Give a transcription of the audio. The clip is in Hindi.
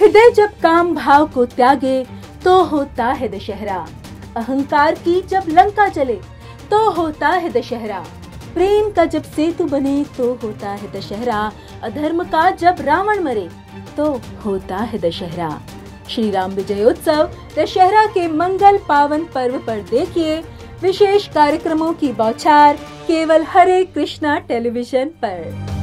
हृदय जब काम भाव को त्यागे तो होता है दशहरा। अहंकार की जब लंका चले तो होता है दशहरा। प्रेम का जब सेतु बने तो होता है दशहरा। अधर्म का जब रावण मरे तो होता है दशहरा। श्री राम विजयोत्सव दशहरा के मंगल पावन पर्व पर देखिए विशेष कार्यक्रमों की बौछार केवल हरे कृष्णा टेलीविजन पर।